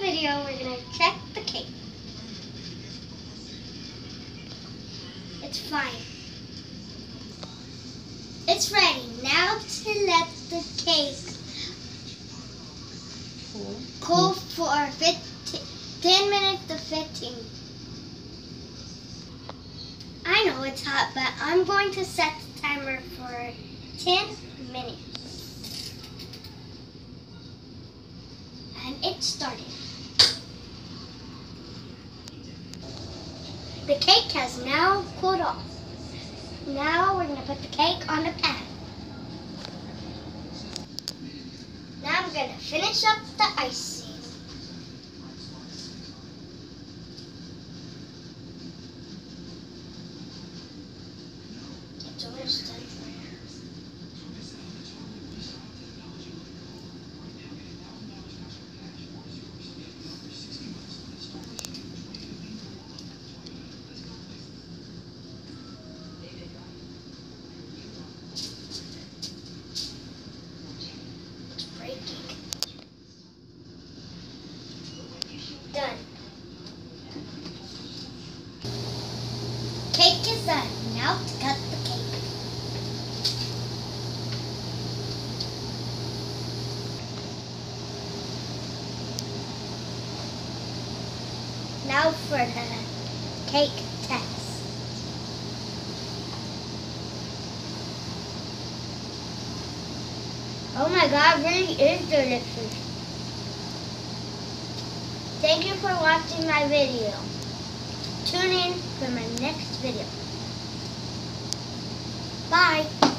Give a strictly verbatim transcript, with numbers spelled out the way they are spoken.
video, we're going to check the cake. It's fine. It's ready. Now to let the cake cool for fifteen, ten minutes to fifteen. I know it's hot, but I'm going to set the timer for ten minutes. And it started. The cake has now cooled off. Now we're going to put the cake on the pan. Now I'm going to finish up the icing. It's almost done. Done. Cake is done. Now to cut the cake. Now for the cake test. Oh my God, it really is delicious. Thank you for watching my video. Tune in for my next video. Bye.